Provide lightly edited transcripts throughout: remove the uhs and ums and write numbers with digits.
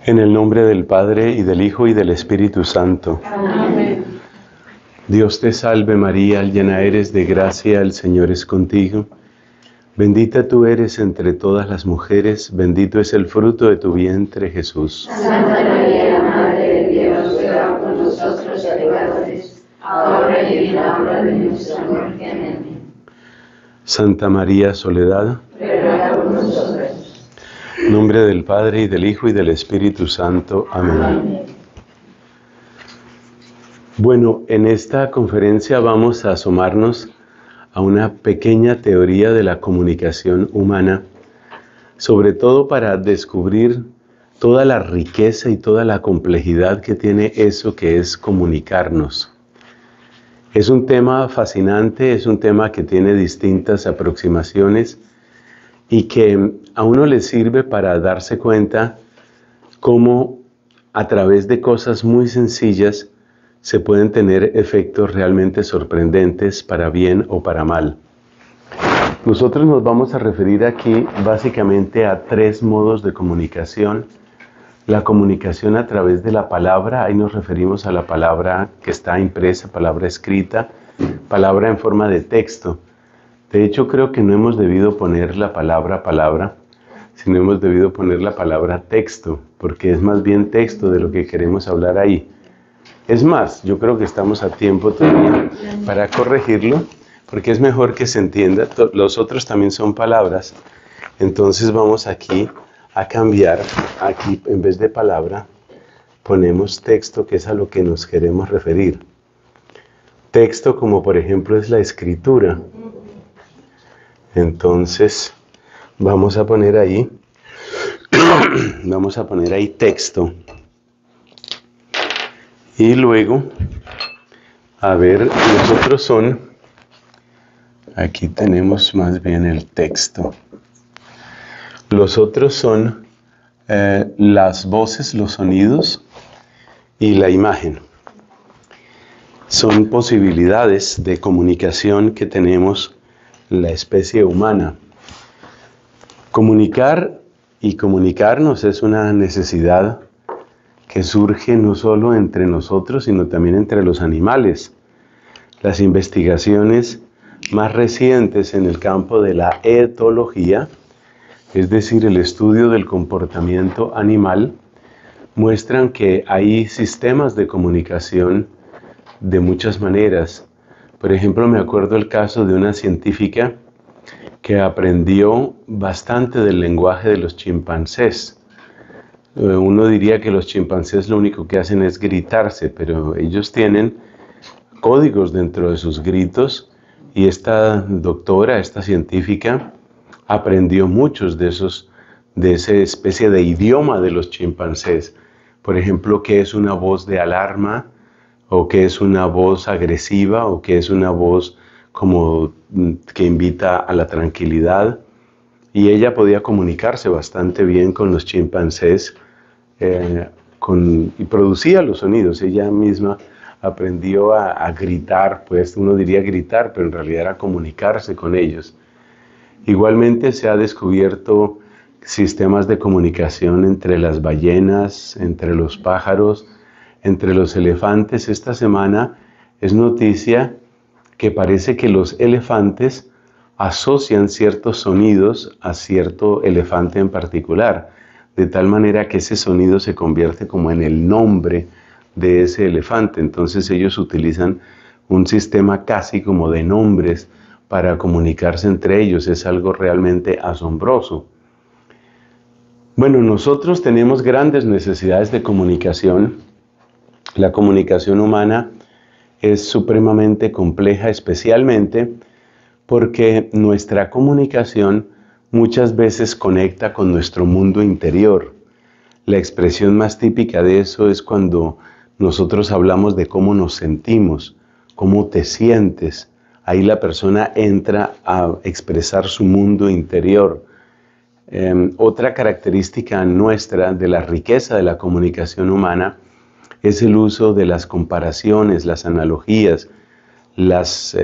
En el nombre del Padre, y del Hijo, y del Espíritu Santo. Amén. Dios te salve María, llena eres de gracia, el Señor es contigo. Bendita tú eres entre todas las mujeres, bendito es el fruto de tu vientre, Jesús. Santa María, Madre de Dios, ruega por nosotros pecadores, ahora y en la hora de nuestra muerte. Amén. Santa María Soledad. Ruega por nosotros. En nombre del Padre, y del Hijo, y del Espíritu Santo. Amén. Amén. Bueno, en esta conferencia vamos a asomarnos a una pequeña teoría de la comunicación humana, sobre todo para descubrir toda la riqueza y toda la complejidad que tiene eso que es comunicarnos. Es un tema fascinante, es un tema que tiene distintas aproximaciones y que a uno le sirve para darse cuenta cómo a través de cosas muy sencillas se pueden tener efectos realmente sorprendentes para bien o para mal. Nosotros nos vamos a referir aquí básicamente a tres modos de comunicación. La comunicación a través de la palabra, ahí nos referimos a la palabra que está impresa, palabra escrita, palabra en forma de texto. De hecho, creo que no hemos debido poner la palabra palabra, sino hemos debido poner la palabra texto, porque es más bien texto de lo que queremos hablar ahí. Es más, yo creo que estamos a tiempo todavía para corregirlo, porque es mejor que se entienda. Los otros también son palabras. Entonces vamos aquí a cambiar, aquí en vez de palabra, ponemos texto, que es a lo que nos queremos referir. Texto como por ejemplo es la escritura. Entonces vamos a poner ahí texto. Y luego, a ver, los otros son, aquí tenemos más bien el texto. Los otros son las voces, los sonidos y la imagen. Son posibilidades de comunicación que tenemos la especie humana. Comunicar y comunicarnos es una necesidad que surge no solo entre nosotros, sino también entre los animales. Las investigaciones más recientes en el campo de la etología, es decir, el estudio del comportamiento animal, muestran que hay sistemas de comunicación de muchas maneras. Por ejemplo, me acuerdo el caso de una científica que aprendió bastante del lenguaje de los chimpancés. Uno diría que los chimpancés lo único que hacen es gritarse, pero ellos tienen códigos dentro de sus gritos y esta doctora, esta científica, aprendió muchos de esa especie de idioma de los chimpancés. Por ejemplo, qué es una voz de alarma, o qué es una voz agresiva, o qué es una voz como que invita a la tranquilidad. Y ella podía comunicarse bastante bien con los chimpancés y producía los sonidos. Ella misma aprendió a gritar, pues uno diría gritar, pero en realidad era comunicarse con ellos. Igualmente se ha descubierto sistemas de comunicación entre las ballenas, entre los pájaros, entre los elefantes. Esta semana es noticia que parece que los elefantes asocian ciertos sonidos a cierto elefante en particular, de tal manera que ese sonido se convierte como en el nombre de ese elefante. Entonces ellos utilizan un sistema casi como de nombres para comunicarse entre ellos. Es algo realmente asombroso. Bueno, nosotros tenemos grandes necesidades de comunicación. La comunicación humana es supremamente compleja, especialmente porque nuestra comunicación muchas veces conecta con nuestro mundo interior. La expresión más típica de eso es cuando nosotros hablamos de cómo nos sentimos, cómo te sientes. Ahí la persona entra a expresar su mundo interior. Otra característica nuestra de la riqueza de la comunicación humana es el uso de las comparaciones, las analogías, las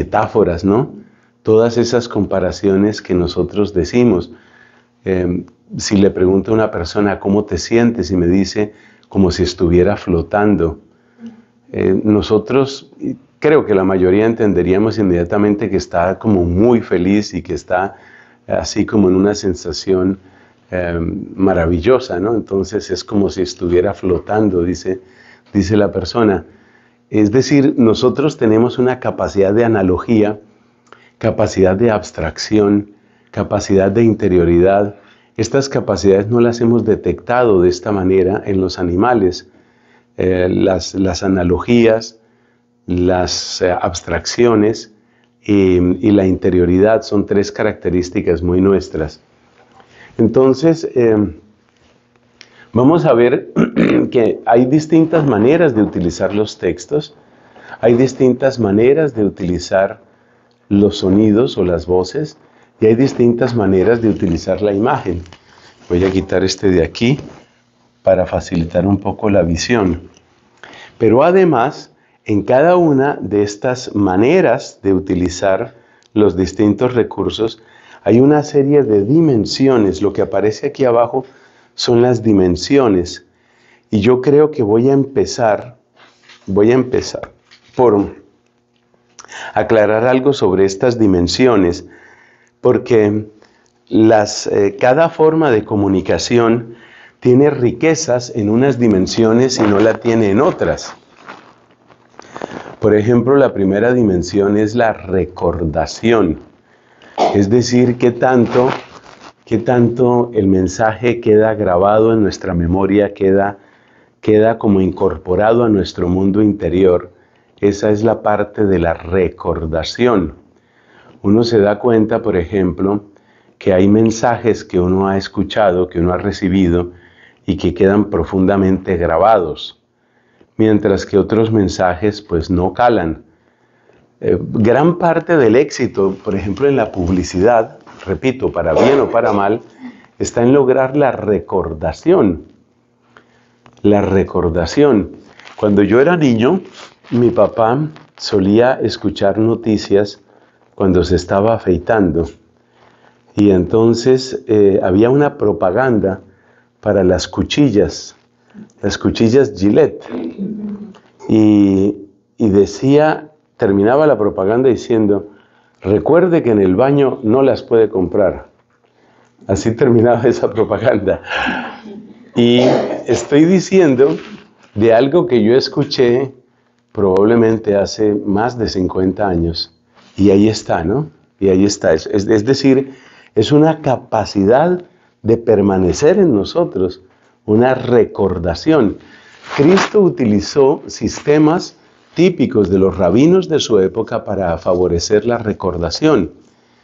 metáforas, ¿no? Todas esas comparaciones que nosotros decimos. si le pregunto a una persona cómo te sientes y me dice como si estuviera flotando, nosotros, creo que la mayoría entenderíamos inmediatamente que está como muy feliz y que está así como en una sensación maravillosa, ¿no? Entonces es como si estuviera flotando, dice la persona. Es decir, nosotros tenemos una capacidad de analogía, capacidad de abstracción, capacidad de interioridad. Estas capacidades no las hemos detectado de esta manera en los animales. Las analogías, las abstracciones y la interioridad son tres características muy nuestras. Entonces, vamos a ver que hay distintas maneras de utilizar los textos, hay distintas maneras de utilizar los sonidos o las voces, y hay distintas maneras de utilizar la imagen. Voy a quitar este de aquí para facilitar un poco la visión. Pero además, en cada una de estas maneras de utilizar los distintos recursos, hay una serie de dimensiones. Lo que aparece aquí abajo son las dimensiones. Y yo creo que voy a empezar por aclarar algo sobre estas dimensiones, porque cada forma de comunicación tiene riquezas en unas dimensiones y no la tiene en otras. Por ejemplo, la primera dimensión es la recordación, es decir, qué tanto el mensaje queda grabado en nuestra memoria, queda como incorporado a nuestro mundo interior. Esa es la parte de la recordación. Uno se da cuenta, por ejemplo, que hay mensajes que uno ha escuchado, que uno ha recibido y que quedan profundamente grabados, mientras que otros mensajes pues no calan. Gran parte del éxito, por ejemplo, en la publicidad, repito, para bien o para mal, está en lograr la recordación. La recordación. Cuando yo era niño, mi papá solía escuchar noticias cuando se estaba afeitando. Y entonces había una propaganda para las cuchillas Gillette. Y decía, terminaba la propaganda diciendo, recuerde que en el baño no las puede comprar. Así terminaba esa propaganda. Y estoy diciendo de algo que yo escuché probablemente hace más de 50 años. Y ahí está, ¿no? Y ahí está. Es decir, es una capacidad de permanecer en nosotros, una recordación. Cristo utilizó sistemas típicos de los rabinos de su época para favorecer la recordación.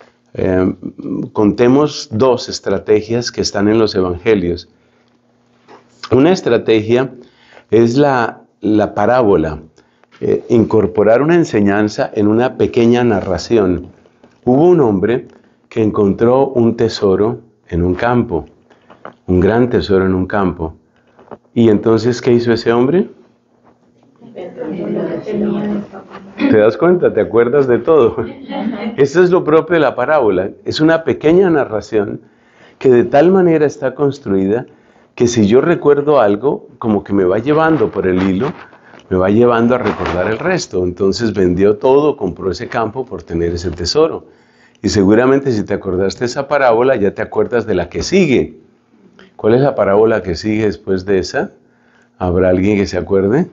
Contemos dos estrategias que están en los evangelios. Una estrategia es la parábola, incorporar una enseñanza en una pequeña narración. Hubo un hombre que encontró un tesoro en un campo, un gran tesoro en un campo. Y entonces, ¿qué hizo ese hombre? ¿Te das cuenta? ¿Te acuerdas de todo? Eso es lo propio de la parábola. Es una pequeña narración que de tal manera está construida que si yo recuerdo algo, como que me va llevando por el hilo, me va llevando a recordar el resto. Entonces vendió todo, compró ese campo por tener ese tesoro. Y seguramente si te acordaste de esa parábola, ya te acuerdas de la que sigue. ¿Cuál es la parábola que sigue después de esa? ¿Habrá alguien que se acuerde?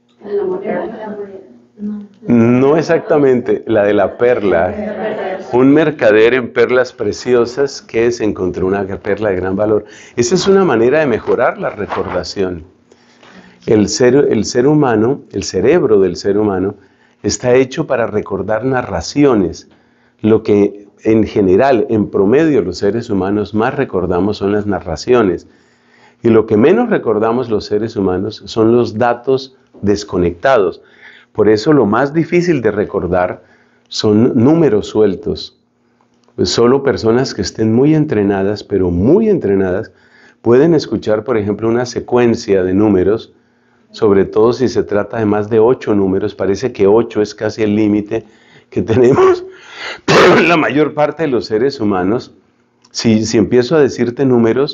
No exactamente, la de la perla. Un mercader en perlas preciosas que se encontró una perla de gran valor. Esa es una manera de mejorar la recordación. El ser humano, el cerebro del ser humano, está hecho para recordar narraciones. Lo que en general, en promedio, los seres humanos más recordamos son las narraciones. Y lo que menos recordamos los seres humanos son los datos desconectados. Por eso lo más difícil de recordar son números sueltos. Pues solo personas que estén muy entrenadas, pero muy entrenadas, pueden escuchar, por ejemplo, una secuencia de números, sobre todo si se trata de más de 8 números. Parece que 8 es casi el límite que tenemos. Pero la mayor parte de los seres humanos, si empiezo a decirte números,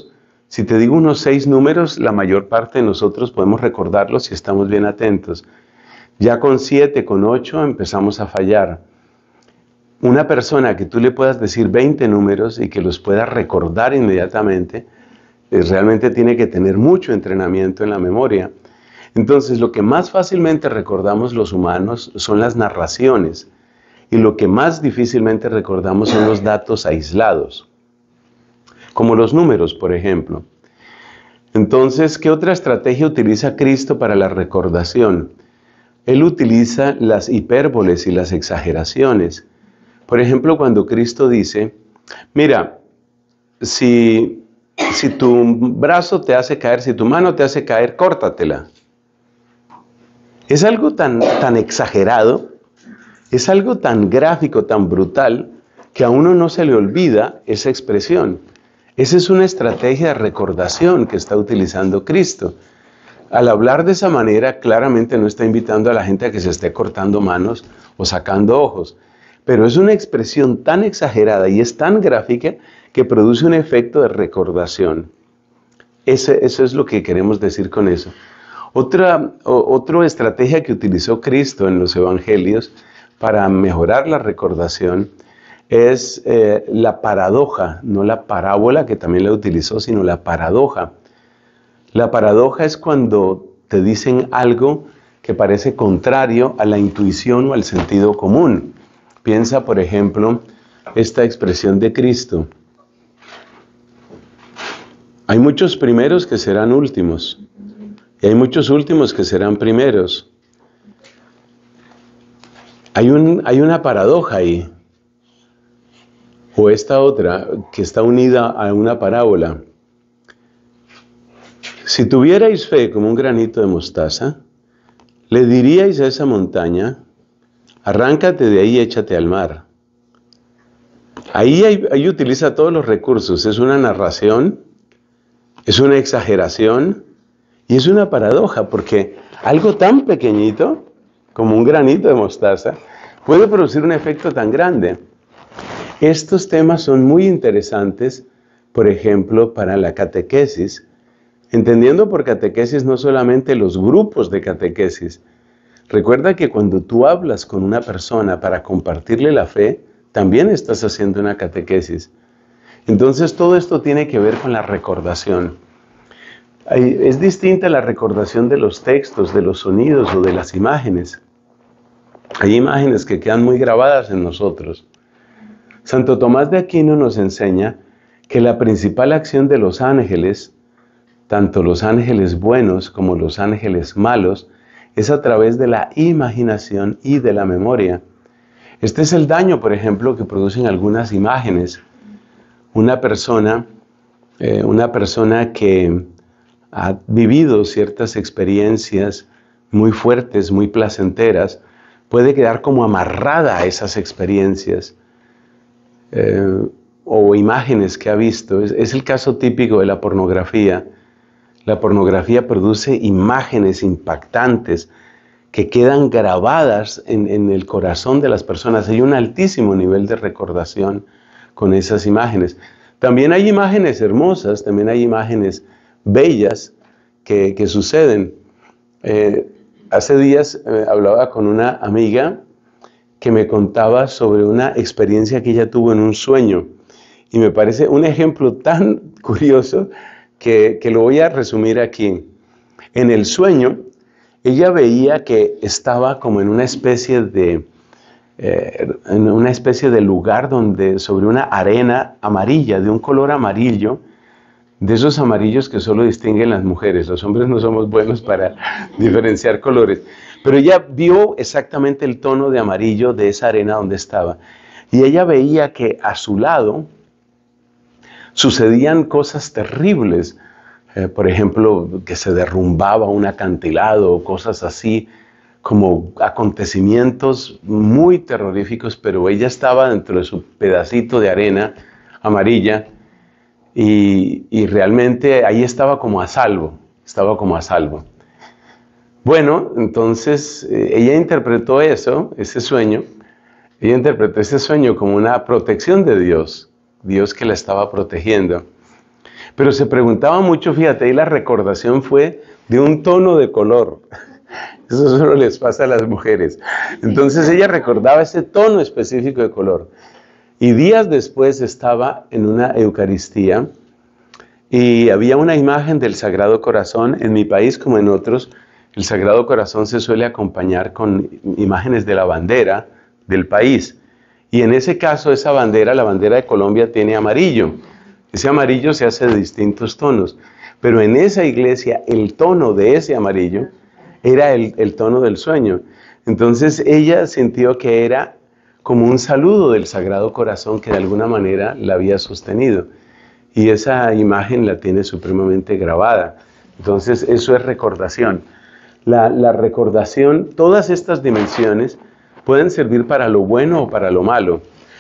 Si te digo unos 6 números, la mayor parte de nosotros podemos recordarlos si estamos bien atentos. Ya con 7, con 8 empezamos a fallar. Una persona que tú le puedas decir 20 números y que los pueda recordar inmediatamente, realmente tiene que tener mucho entrenamiento en la memoria. Entonces, lo que más fácilmente recordamos los humanos son las narraciones, y lo que más difícilmente recordamos son los datos aislados, como los números, por ejemplo. Entonces, ¿qué otra estrategia utiliza Cristo para la recordación? Él utiliza las hipérboles y las exageraciones. Por ejemplo, cuando Cristo dice, mira, si tu brazo te hace caer, si tu mano te hace caer, córtatela. Es algo tan exagerado, es algo tan gráfico, tan brutal, que a uno no se le olvida esa expresión. Esa es una estrategia de recordación que está utilizando Cristo. Al hablar de esa manera, claramente no está invitando a la gente a que se esté cortando manos o sacando ojos. Pero es una expresión tan exagerada y es tan gráfica que produce un efecto de recordación. Eso es lo que queremos decir con eso. Otra estrategia que utilizó Cristo en los evangelios para mejorar la recordación es la paradoja, no la parábola que también la utilizó, sino la paradoja. La paradoja es cuando te dicen algo que parece contrario a la intuición o al sentido común. Piensa, por ejemplo, esta expresión de Cristo. Hay muchos primeros que serán últimos, y hay muchos últimos que serán primeros. Hay una paradoja ahí, o esta otra que está unida a una parábola. Si tuvierais fe como un granito de mostaza, le diríais a esa montaña, arráncate de ahí y échate al mar. Ahí utiliza todos los recursos, es una narración, es una exageración y es una paradoja, porque algo tan pequeñito como un granito de mostaza puede producir un efecto tan grande. Estos temas son muy interesantes, por ejemplo, para la catequesis, entendiendo por catequesis no solamente los grupos de catequesis. Recuerda que cuando tú hablas con una persona para compartirle la fe, también estás haciendo una catequesis. Entonces todo esto tiene que ver con la recordación. Es distinta la recordación de los textos, de los sonidos o de las imágenes. Hay imágenes que quedan muy grabadas en nosotros. Santo Tomás de Aquino nos enseña que la principal acción de los ángeles, tanto los ángeles buenos como los ángeles malos, es a través de la imaginación y de la memoria. Este es el daño, por ejemplo, que producen algunas imágenes. Una persona que ha vivido ciertas experiencias muy fuertes, muy placenteras, puede quedar como amarrada a esas experiencias o imágenes que ha visto. Es el caso típico de la pornografía. La pornografía produce imágenes impactantes que quedan grabadas en el corazón de las personas. Hay un altísimo nivel de recordación con esas imágenes. También hay imágenes hermosas, también hay imágenes bellas que suceden. Hace días hablaba con una amiga que me contaba sobre una experiencia que ella tuvo en un sueño. Y me parece un ejemplo tan curioso que lo voy a resumir aquí. En el sueño, ella veía que estaba como en una especie de lugar donde sobre una arena amarilla, de un color amarillo, de esos amarillos que solo distinguen las mujeres. Los hombres no somos buenos para diferenciar colores. Pero ella vio exactamente el tono de amarillo de esa arena donde estaba. Y ella veía que a su lado sucedían cosas terribles. Por ejemplo, que se derrumbaba un acantilado o cosas así, como acontecimientos muy terroríficos, pero ella estaba dentro de su pedacito de arena amarilla y realmente ahí estaba como a salvo, Bueno, entonces ella interpretó ese sueño como una protección de Dios, Dios que la estaba protegiendo. Pero se preguntaba mucho, fíjate, ahí la recordación fue de un tono de color. Eso solo les pasa a las mujeres. Entonces ella recordaba ese tono específico de color. Y días después estaba en una Eucaristía y había una imagen del Sagrado Corazón. En mi país, como en otros, el Sagrado Corazón se suele acompañar con imágenes de la bandera del país. Y en ese caso, esa bandera, la bandera de Colombia, tiene amarillo. Ese amarillo se hace de distintos tonos. Pero en esa iglesia, el tono de ese amarillo era el tono del sueño. Entonces ella sintió que era como un saludo del Sagrado Corazón que de alguna manera la había sostenido. Y esa imagen la tiene supremamente grabada. Entonces eso es recordación. La recordación, todas estas dimensiones pueden servir para lo bueno o para lo malo.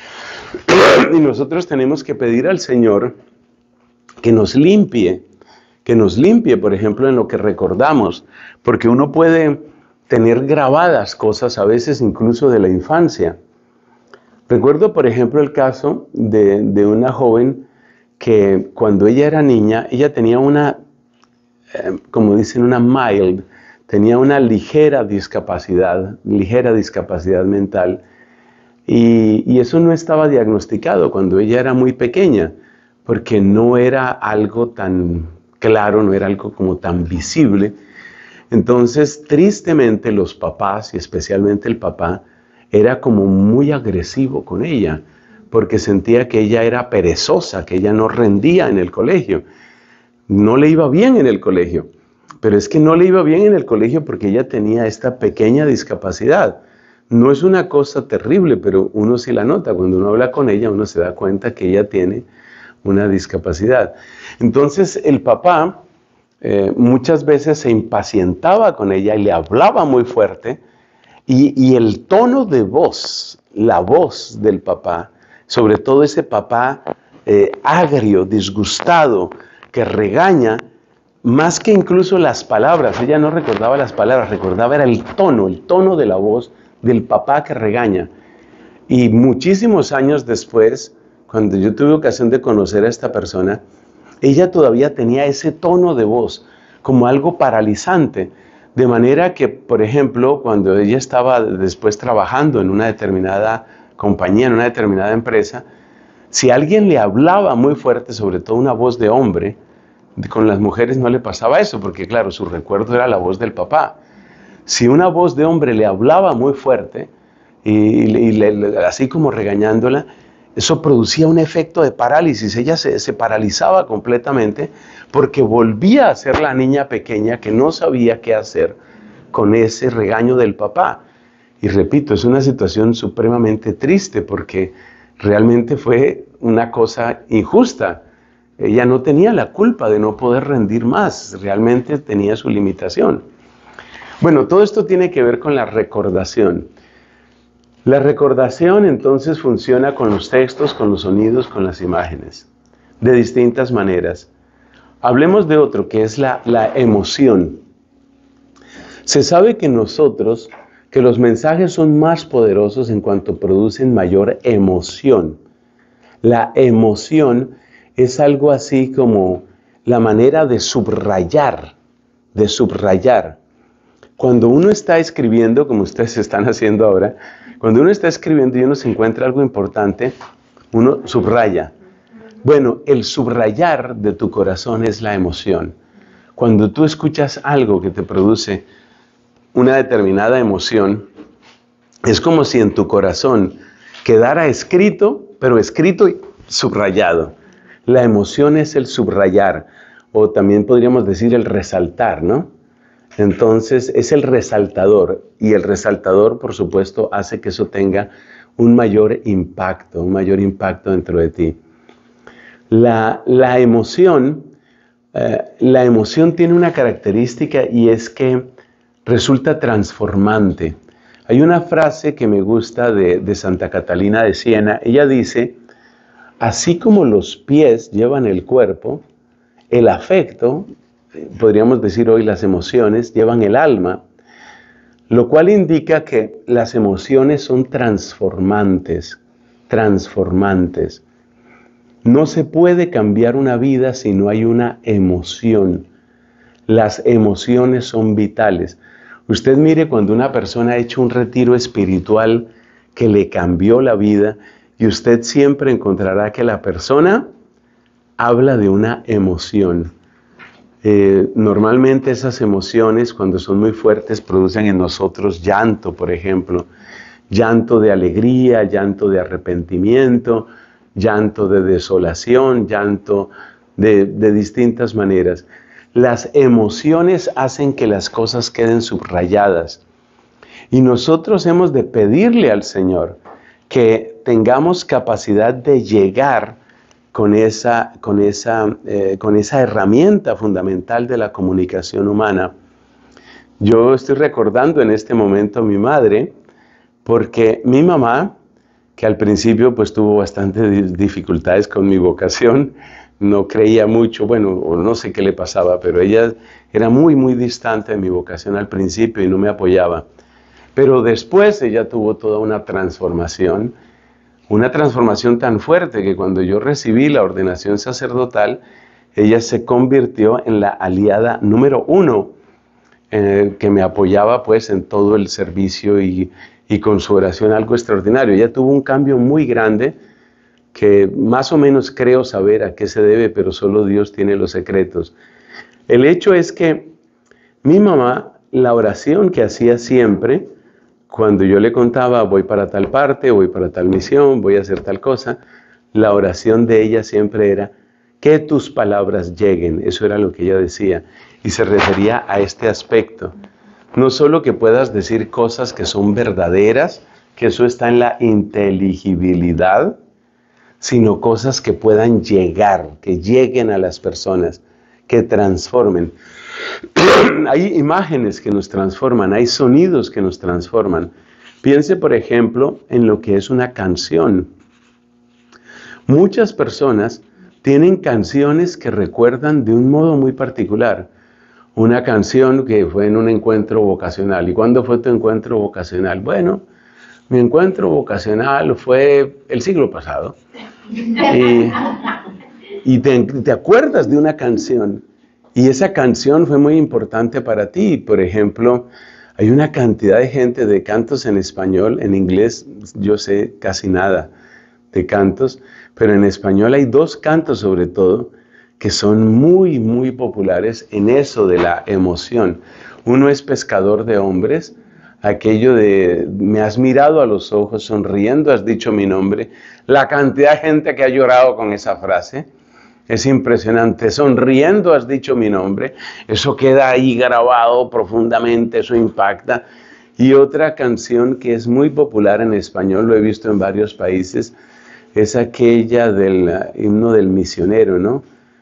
Y nosotros tenemos que pedir al Señor que nos limpie, por ejemplo, en lo que recordamos, porque uno puede tener grabadas cosas a veces incluso de la infancia. Recuerdo, por ejemplo, el caso de una joven que cuando ella era niña, ella tenía una, como dicen, una mild, tenía una ligera discapacidad mental, y eso no estaba diagnosticado cuando ella era muy pequeña, porque no era algo tan claro, no era algo como tan visible. Entonces, tristemente, los papás, y especialmente el papá, era como muy agresivo con ella, porque sentía que ella era perezosa, que ella no rendía en el colegio. No le iba bien en el colegio, pero es que no le iba bien en el colegio porque ella tenía esta pequeña discapacidad. No es una cosa terrible, pero uno sí la nota. Cuando uno habla con ella, uno se da cuenta que ella tiene una discapacidad. Entonces el papá muchas veces se impacientaba con ella y le hablaba muy fuerte, y el tono de voz, la voz del papá, sobre todo ese papá agrio, disgustado, que regaña, más que incluso las palabras, ella no recordaba las palabras, recordaba era el tono de la voz del papá que regaña. Y muchísimos años después, cuando yo tuve ocasión de conocer a esta persona, ella todavía tenía ese tono de voz como algo paralizante, de manera que, por ejemplo, cuando ella estaba después trabajando en una determinada compañía, en una determinada empresa, si alguien le hablaba muy fuerte, sobre todo una voz de hombre, con las mujeres no le pasaba eso, porque claro, su recuerdo era la voz del papá. Si una voz de hombre le hablaba muy fuerte, así como regañándola, eso producía un efecto de parálisis. Ella se paralizaba completamente porque volvía a ser la niña pequeña que no sabía qué hacer con ese regaño del papá. Y repito, es una situación supremamente triste porque realmente fue una cosa injusta. Ella no tenía la culpa de no poder rendir más, realmente tenía su limitación. Bueno, todo esto tiene que ver con la recordación. La recordación entonces funciona con los textos, con los sonidos, con las imágenes, de distintas maneras. Hablemos de otro, que es la emoción. Se sabe que los mensajes son más poderosos en cuanto producen mayor emoción. La emoción es algo así como la manera de subrayar. Cuando uno está escribiendo, como ustedes están haciendo ahora, cuando uno está escribiendo y uno se encuentra algo importante, uno subraya. Bueno, el subrayar de tu corazón es la emoción. Cuando tú escuchas algo que te produce una determinada emoción, es como si en tu corazón quedara escrito, pero escrito y subrayado. La emoción es el subrayar, o también podríamos decir el resaltar, ¿no? Entonces es el resaltador, y el resaltador, por supuesto, hace que eso tenga un mayor impacto dentro de ti. La emoción tiene una característica, y es que resulta transformante. Hay una frase que me gusta de Santa Catalina de Siena. Ella dice: así como los pies llevan el cuerpo, el afecto, podríamos decir hoy las emociones, llevan el alma, lo cual indica que las emociones son transformantes. No se puede cambiar una vida si no hay una emoción. Las emociones son vitales. Usted mire cuando una persona ha hecho un retiro espiritual que le cambió la vida, y usted siempre encontrará que la persona habla de una emoción. Normalmente esas emociones, cuando son muy fuertes, producen en nosotros llanto, por ejemplo. Llanto de alegría, llanto de arrepentimiento, llanto de desolación, llanto de distintas maneras. Las emociones hacen que las cosas queden subrayadas. Y nosotros hemos de pedirle al Señor que tengamos capacidad de llegar con esa herramienta fundamental de la comunicación humana. Yo estoy recordando en este momento a mi madre, porque mi mamá, que al principio pues tuvo bastantes dificultades con mi vocación, no creía mucho, bueno, o no sé qué le pasaba, pero ella era muy, muy distante de mi vocación al principio y no me apoyaba. Pero después ella tuvo toda una transformación tan fuerte que cuando yo recibí la ordenación sacerdotal, ella se convirtió en la aliada número 1, que me apoyaba pues en todo el servicio y con su oración algo extraordinario. Ella tuvo un cambio muy grande que más o menos creo saber a qué se debe, pero solo Dios tiene los secretos. El hecho es que mi mamá, la oración que hacía siempre, cuando yo le contaba, voy para tal parte, voy para tal misión, voy a hacer tal cosa, la oración de ella siempre era, que tus palabras lleguen. Eso era lo que ella decía. Y se refería a este aspecto. No solo que puedas decir cosas que son verdaderas, que eso está en la inteligibilidad, sino cosas que puedan llegar, que lleguen a las personas, que transformen. Hay imágenes que nos transforman, hay sonidos que nos transforman. Piense, por ejemplo, en lo que es una canción. Muchas personas tienen canciones que recuerdan de un modo muy particular. Una canción que fue en un encuentro vocacional. ¿Y cuándo fue tu encuentro vocacional? Bueno, mi encuentro vocacional fue el siglo pasado. Y te acuerdas de una canción. Y esa canción fue muy importante para ti. Por ejemplo, hay una cantidad de gente de cantos en español. En inglés yo sé casi nada de cantos, pero en español hay 2 cantos sobre todo que son muy, muy populares en eso de la emoción. Uno es Pescador de Hombres, aquello de me has mirado a los ojos, sonriendo has dicho mi nombre. La cantidad de gente que ha llorado con esa frase es impresionante. Sonriendo has dicho mi nombre. Eso queda ahí grabado profundamente, eso impacta. Y otra canción que es muy popular en español, lo he visto en varios países, es aquella del himno del misionero, ¿no?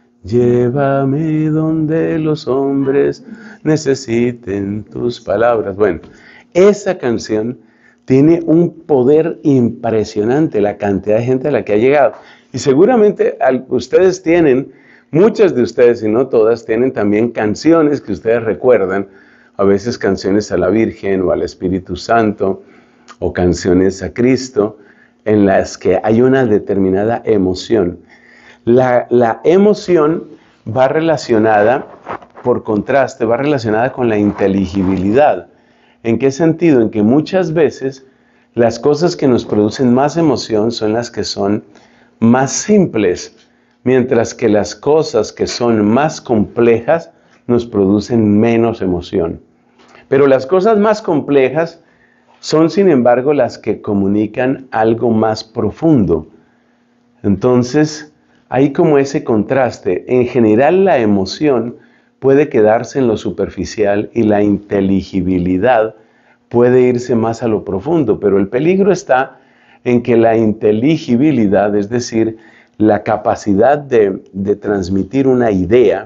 Llévame donde los hombres necesiten tus palabras. Bueno, esa canción tiene un poder impresionante, la cantidad de gente a la que ha llegado. Y seguramente ustedes tienen, muchas de ustedes, y no todas, tienen también canciones que ustedes recuerdan, a veces canciones a la Virgen o al Espíritu Santo, o canciones a Cristo, en las que hay una determinada emoción. La emoción va relacionada, por contraste, va relacionada con la inteligibilidad. ¿En qué sentido? En que muchas veces las cosas que nos producen más emoción son las que son más simples, mientras que las cosas que son más complejas nos producen menos emoción. Pero las cosas más complejas son, sin embargo, las que comunican algo más profundo. Entonces, hay como ese contraste. En general, la emoción puede quedarse en lo superficial y la inteligibilidad puede irse más a lo profundo, pero el peligro está en que la inteligibilidad, es decir, la capacidad de transmitir una idea,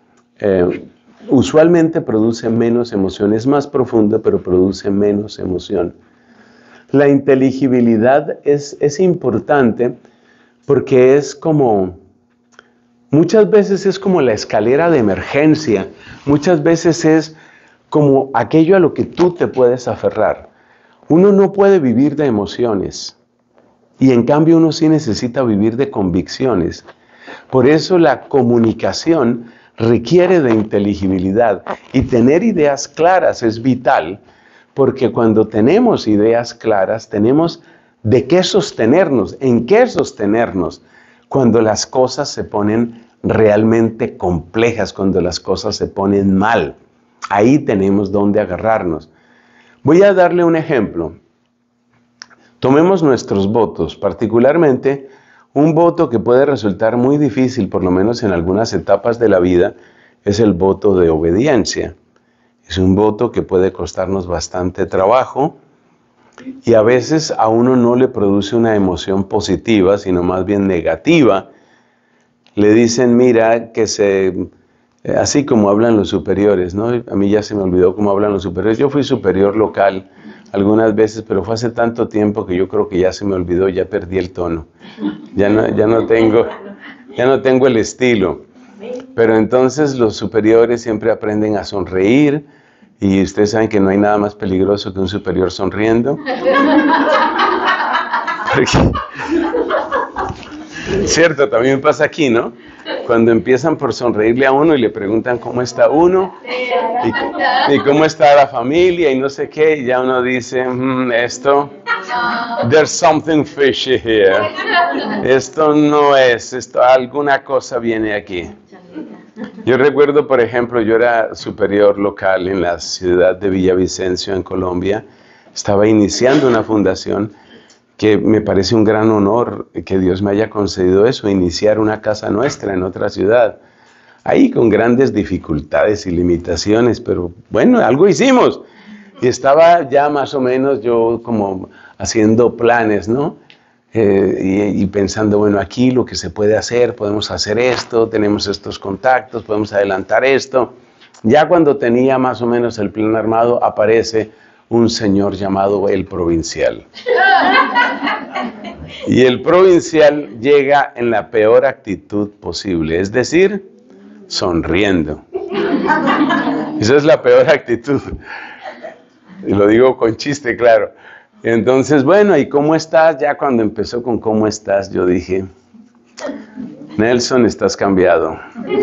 usualmente produce menos emoción. Es más profunda, pero produce menos emoción. La inteligibilidad es importante porque es como, muchas veces es como la escalera de emergencia, muchas veces es como aquello a lo que tú te puedes aferrar. Uno no puede vivir de emociones. Y en cambio uno sí necesita vivir de convicciones. Por eso la comunicación requiere de inteligibilidad y tener ideas claras es vital, porque cuando tenemos ideas claras tenemos de qué sostenernos, en qué sostenernos cuando las cosas se ponen realmente complejas, cuando las cosas se ponen mal. Ahí tenemos dónde agarrarnos. Voy a darle un ejemplo. Tomemos nuestros votos, particularmente un voto que puede resultar muy difícil, por lo menos en algunas etapas de la vida, es el voto de obediencia. Es un voto que puede costarnos bastante trabajo y a veces a uno no le produce una emoción positiva, sino más bien negativa. Le dicen, mira, así como hablan los superiores, ¿no? A mí ya se me olvidó cómo hablan los superiores. Yo fui superior local algunas veces, pero fue hace tanto tiempo que yo creo que ya se me olvidó, ya perdí el tono. Ya no tengo el estilo. Pero entonces los superiores siempre aprenden a sonreír y ustedes saben que no hay nada más peligroso que un superior sonriendo. Cierto, también pasa aquí, ¿no? Cuando empiezan por sonreírle a uno y le preguntan cómo está uno y cómo está la familia y no sé qué, y ya uno dice, there's something fishy here. Esto no es, alguna cosa viene aquí. Yo recuerdo, por ejemplo, yo era superior local en la ciudad de Villavicencio, en Colombia. Estaba iniciando una fundación que me parece un gran honor que Dios me haya concedido eso, iniciar una casa nuestra en otra ciudad. Ahí con grandes dificultades y limitaciones, pero bueno, algo hicimos. Y estaba ya más o menos yo como haciendo planes, ¿no? Y pensando, bueno, aquí lo que se puede hacer, podemos hacer esto, tenemos estos contactos, podemos adelantar esto. Ya cuando tenía más o menos el plan armado, aparece un señor llamado el provincial. Y el provincial llega en la peor actitud posible, es decir, sonriendo. Esa es la peor actitud. Y lo digo con chiste, claro. Entonces, bueno, ¿y cómo estás? Ya cuando empezó con ¿cómo estás? Yo dije, Nelson, estás cambiado.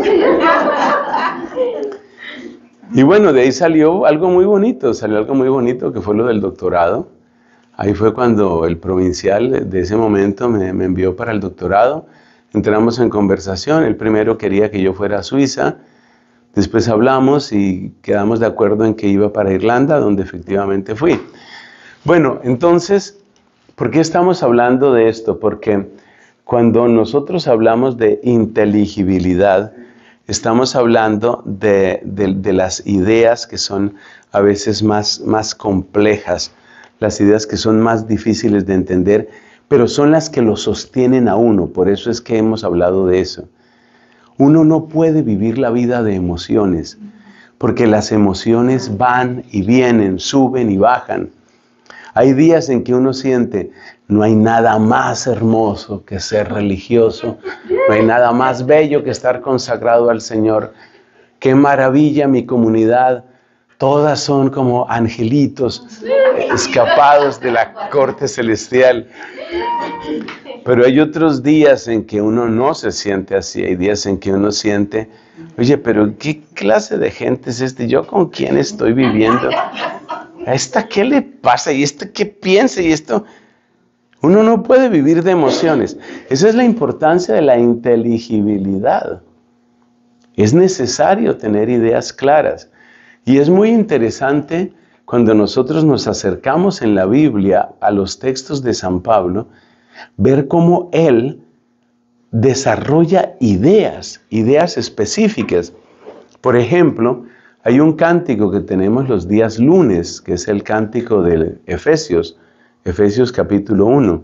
Y bueno, de ahí salió algo muy bonito que fue lo del doctorado. Ahí fue cuando el provincial de ese momento me envió para el doctorado. Entramos en conversación, él primero quería que yo fuera a Suiza, después hablamos y quedamos de acuerdo en que iba para Irlanda, donde efectivamente fui. Bueno, entonces, ¿por qué estamos hablando de esto? Porque cuando nosotros hablamos de inteligibilidad, estamos hablando de las ideas que son a veces más complejas, las ideas que son más difíciles de entender, pero son las que lo sostienen a uno, por eso es que hemos hablado de eso. Uno no puede vivir la vida de emociones, porque las emociones van y vienen, suben y bajan. Hay días en que uno siente, no hay nada más hermoso que ser religioso, no hay nada más bello que estar consagrado al Señor. ¡Qué maravilla mi comunidad! Todas son como angelitos escapados de la corte celestial. Pero hay otros días en que uno no se siente así, hay días en que uno siente, oye, pero ¿qué clase de gente es este? ¿Yo con quién estoy viviendo? ¿A esta qué le pasa? ¿Y esto qué piensa? ¿Y esto? Uno no puede vivir de emociones. Esa es la importancia de la inteligibilidad. Es necesario tener ideas claras. Y es muy interesante cuando nosotros nos acercamos en la Biblia a los textos de San Pablo, ver cómo él desarrolla ideas específicas. Por ejemplo, hay un cántico que tenemos los días lunes, que es el cántico de Efesios capítulo 1.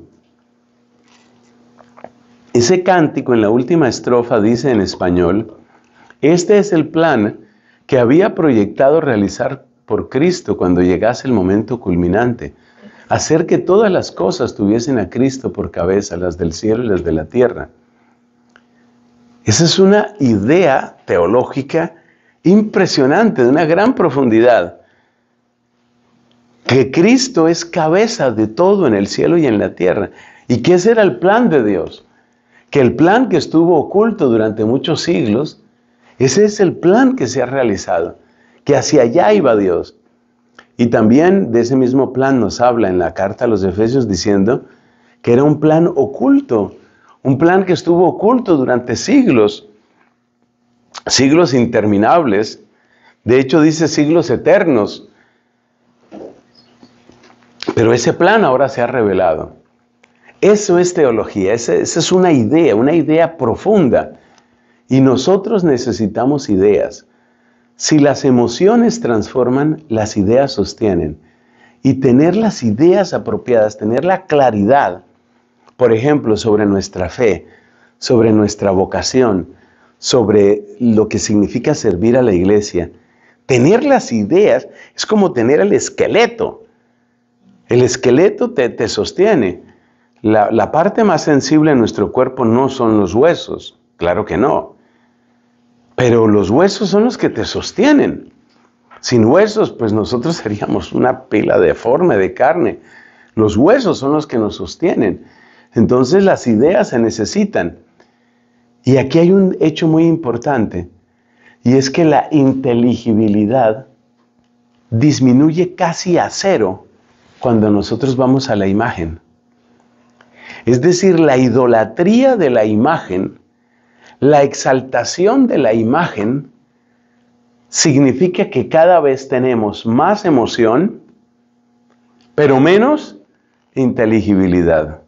Ese cántico en la última estrofa dice en español, este es el plan que había proyectado realizar por Cristo cuando llegase el momento culminante, hacer que todas las cosas tuviesen a Cristo por cabeza, las del cielo y las de la tierra. Esa es una idea teológica impresionante, de una gran profundidad, que Cristo es cabeza de todo en el cielo y en la tierra. ¿Y que ese era el plan de Dios? Que el plan que estuvo oculto durante muchos siglos, ese es el plan que se ha realizado, que hacia allá iba Dios. Y también de ese mismo plan nos habla en la carta a los Efesios diciendo que era un plan oculto, un plan que estuvo oculto durante siglos, siglos interminables, de hecho dice siglos eternos, pero ese plan ahora se ha revelado. Eso es teología, esa es una idea profunda, y nosotros necesitamos ideas. Si las emociones transforman, las ideas sostienen. Y tener las ideas apropiadas, tener la claridad, por ejemplo, sobre nuestra fe, sobre nuestra vocación, sobre lo que significa servir a la iglesia. Tener las ideas es como tener el esqueleto. El esqueleto te sostiene. La parte más sensible de nuestro cuerpo no son los huesos, claro que no. Pero los huesos son los que te sostienen. Sin huesos, pues nosotros seríamos una pila deforme de carne. Los huesos son los que nos sostienen. Entonces las ideas se necesitan. Y aquí hay un hecho muy importante, y es que la inteligibilidad disminuye casi a cero cuando nosotros vamos a la imagen. Es decir, la idolatría de la imagen, la exaltación de la imagen, significa que cada vez tenemos más emoción, pero menos inteligibilidad.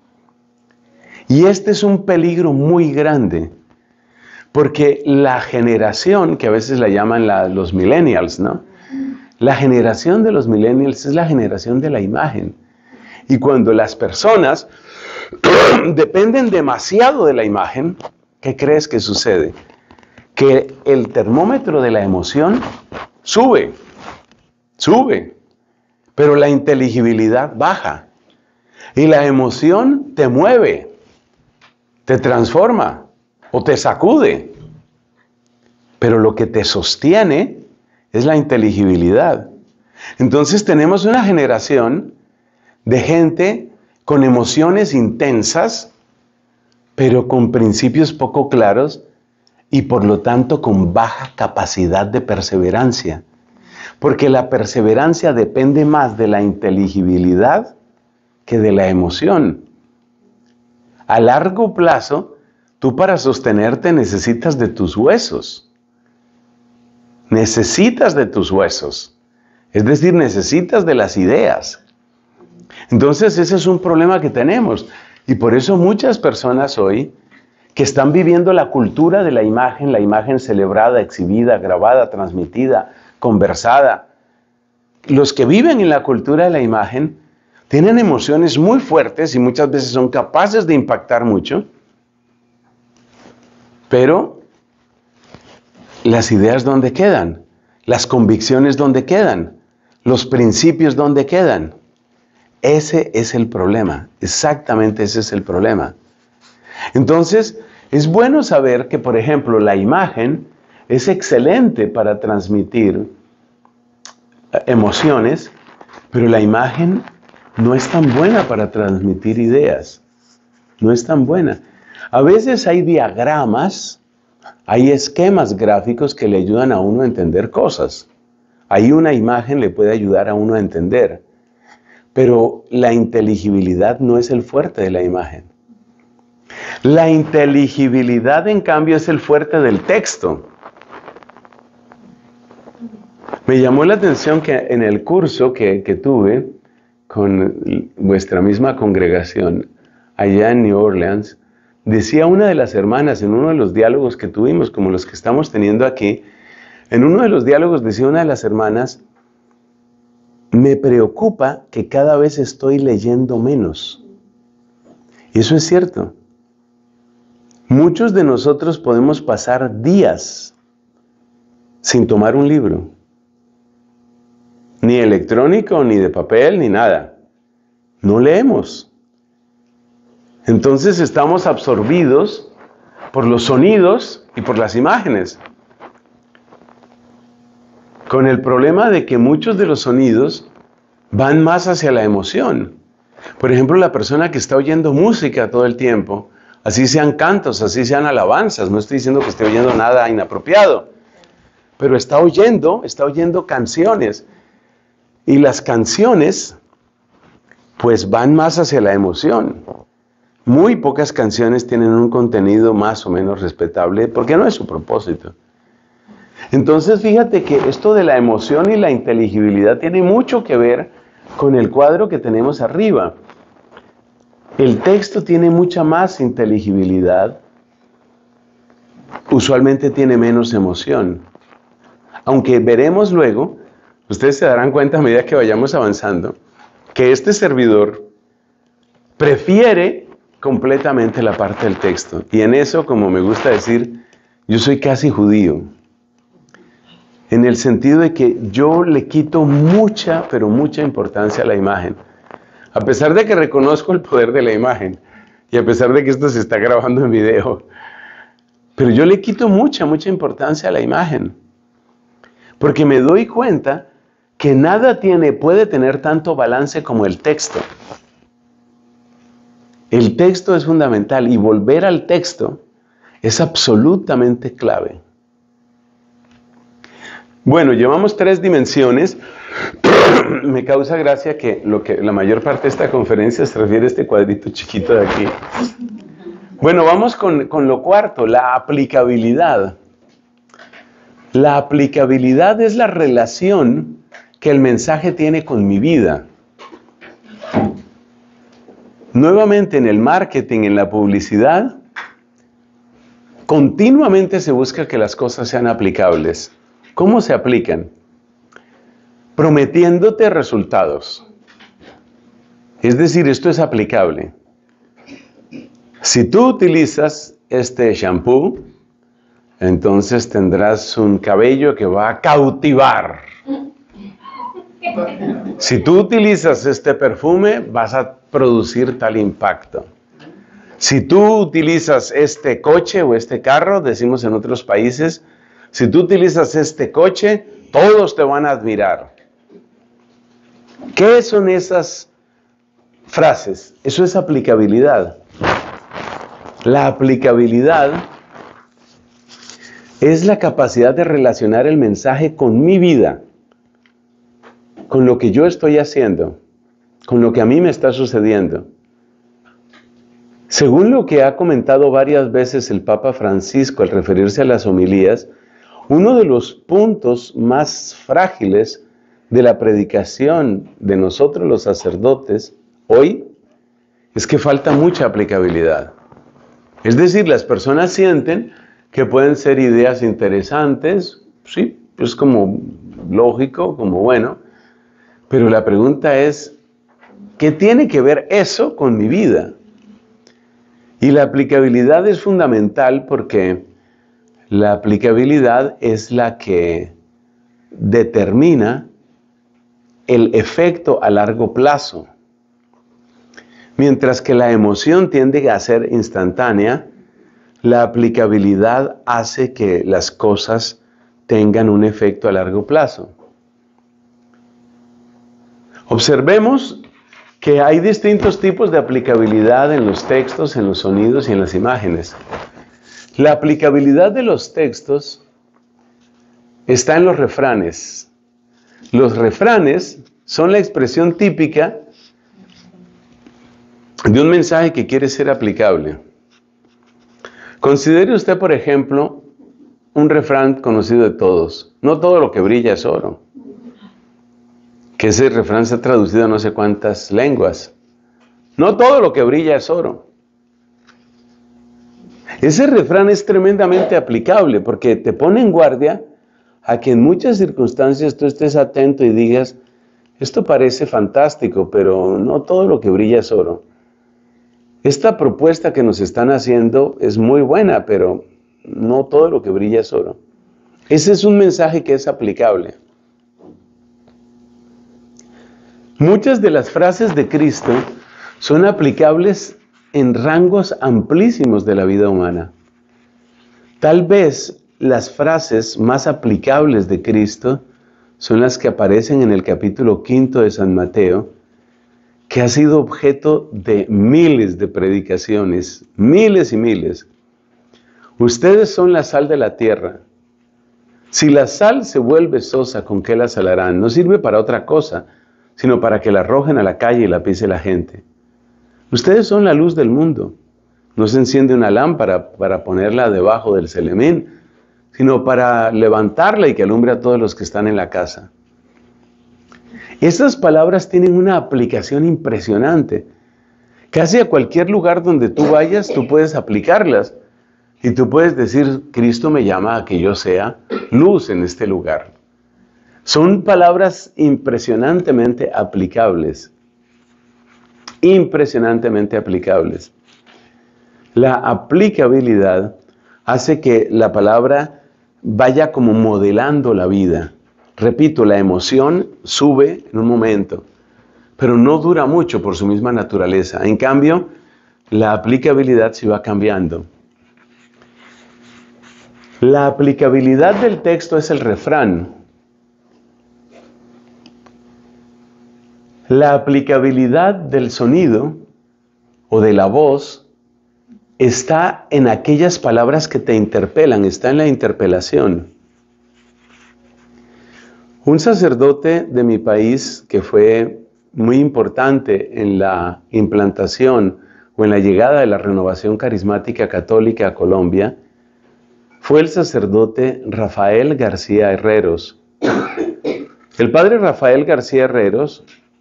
Y este es un peligro muy grande, porque la generación, que a veces la llaman los millennials, ¿no? La generación de los millennials es la generación de la imagen. Y cuando las personas dependen demasiado de la imagen, ¿qué crees que sucede? Que el termómetro de la emoción sube, pero la inteligibilidad baja. Y la emoción te mueve, te transforma o te sacude. Pero lo que te sostiene es la inteligibilidad. Entonces tenemos una generación de gente con emociones intensas, pero con principios poco claros y por lo tanto con baja capacidad de perseverancia. Porque la perseverancia depende más de la inteligibilidad que de la emoción. A largo plazo, tú para sostenerte necesitas de tus huesos. Necesitas de tus huesos. Es decir, necesitas de las ideas. Entonces ese es un problema que tenemos. Y por eso muchas personas hoy que están viviendo la cultura de la imagen celebrada, exhibida, grabada, transmitida, conversada. Los que viven en la cultura de la imagen tienen emociones muy fuertes y muchas veces son capaces de impactar mucho, pero las ideas ¿dónde quedan? Las convicciones ¿dónde quedan? Los principios ¿dónde quedan? Ese es el problema, exactamente ese es el problema. Entonces, es bueno saber que, por ejemplo, la imagen es excelente para transmitir emociones, pero la imagen no es tan buena para transmitir ideas. No es tan buena. A veces hay diagramas, hay esquemas gráficos que le ayudan a uno a entender cosas. Ahí una imagen le puede ayudar a uno a entender. Pero la inteligibilidad no es el fuerte de la imagen. La inteligibilidad, en cambio, es el fuerte del texto. Me llamó la atención que en el curso que tuve con vuestra misma congregación allá en New Orleans, decía una de las hermanas en uno de los diálogos que tuvimos, como los que estamos teniendo aquí, en uno de los diálogos decía una de las hermanas: me preocupa que cada vez estoy leyendo menos. Y eso es cierto. Muchos de nosotros podemos pasar días sin tomar un libro. Ni electrónico, ni de papel, ni nada. No leemos. Entonces estamos absorbidos por los sonidos y por las imágenes. Con el problema de que muchos de los sonidos van más hacia la emoción. Por ejemplo, la persona que está oyendo música todo el tiempo, así sean cantos, así sean alabanzas, no estoy diciendo que esté oyendo nada inapropiado, pero está oyendo canciones. Y las canciones, pues van más hacia la emoción. Muy pocas canciones tienen un contenido más o menos respetable, porque no es su propósito. Entonces, fíjate que esto de la emoción y la inteligibilidad tiene mucho que ver con el cuadro que tenemos arriba. El texto tiene mucha más inteligibilidad, usualmente tiene menos emoción. Aunque veremos luego, ustedes se darán cuenta a medida que vayamos avanzando, que este servidor prefiere completamente la parte del texto. Y en eso, como me gusta decir, yo soy casi judío. En el sentido de que yo le quito mucha, pero mucha importancia a la imagen. A pesar de que reconozco el poder de la imagen, y a pesar de que esto se está grabando en video, pero yo le quito mucha importancia a la imagen. Porque me doy cuenta que nada puede tener tanto balance como el texto. El texto es fundamental y volver al texto es absolutamente clave. Bueno, llevamos 3 dimensiones. Me causa gracia que la mayor parte de esta conferencia se refiere a este cuadrito chiquito de aquí. Bueno, vamos con lo cuarto, la aplicabilidad. La aplicabilidad es la relación que el mensaje tiene con mi vida. Nuevamente, en el marketing, en la publicidad, continuamente se busca que las cosas sean aplicables. ¿Cómo se aplican? Prometiéndote resultados. Es decir, esto es aplicable. Si tú utilizas este shampoo, entonces tendrás un cabello que va a cautivar. Si tú utilizas este perfume, vas a producir tal impacto. Si tú utilizas este coche o este carro, decimos en otros países, si tú utilizas este coche, todos te van a admirar. ¿Qué son esas frases? Eso es aplicabilidad. La aplicabilidad es la capacidad de relacionar el mensaje con mi vida, con lo que yo estoy haciendo, con lo que a mí me está sucediendo. Según lo que ha comentado varias veces el Papa Francisco al referirse a las homilías, uno de los puntos más frágiles de la predicación de nosotros los sacerdotes hoy es que falta mucha aplicabilidad. Es decir, las personas sienten que pueden ser ideas interesantes, sí, es como lógico, como bueno, pero la pregunta es, ¿qué tiene que ver eso con mi vida? Y la aplicabilidad es fundamental porque la aplicabilidad es la que determina el efecto a largo plazo. Mientras que la emoción tiende a ser instantánea, la aplicabilidad hace que las cosas tengan un efecto a largo plazo. Observemos que hay distintos tipos de aplicabilidad en los textos, en los sonidos y en las imágenes. La aplicabilidad de los textos está en los refranes. Los refranes son la expresión típica de un mensaje que quiere ser aplicable. Considere usted, por ejemplo, un refrán conocido de todos. No todo lo que brilla es oro. Que ese refrán se ha traducido a no sé cuántas lenguas. No todo lo que brilla es oro. Ese refrán es tremendamente aplicable porque te pone en guardia a que en muchas circunstancias tú estés atento y digas, esto parece fantástico, pero no todo lo que brilla es oro. Esta propuesta que nos están haciendo es muy buena, pero no todo lo que brilla es oro. Ese es un mensaje que es aplicable. Muchas de las frases de Cristo son aplicables en rangos amplísimos de la vida humana. Tal vez las frases más aplicables de Cristo son las que aparecen en el capítulo 5 de San Mateo, que ha sido objeto de miles de predicaciones, miles y miles. Ustedes son la sal de la tierra. Si la sal se vuelve sosa, ¿con qué la salarán? No sirve para otra cosa, sino para que la arrojen a la calle y la pise la gente. Ustedes son la luz del mundo. No se enciende una lámpara para ponerla debajo del celemín, sino para levantarla y que alumbre a todos los que están en la casa. Estas palabras tienen una aplicación impresionante. Casi a cualquier lugar donde tú vayas, tú puedes aplicarlas. Y tú puedes decir, Cristo me llama a que yo sea luz en este lugar. Son palabras impresionantemente aplicables. Impresionantemente aplicables. La aplicabilidad hace que la palabra vaya como modelando la vida. Repito, la emoción sube en un momento, pero no dura mucho por su misma naturaleza. En cambio, la aplicabilidad sí va cambiando. La aplicabilidad del texto es el refrán. La aplicabilidad del sonido o de la voz está en aquellas palabras que te interpelan, está en la interpelación. Un sacerdote de mi país que fue muy importante en la implantación o en la llegada de la renovación carismática católica a Colombia fue el sacerdote Rafael García Herreros. El padre Rafael García Herreros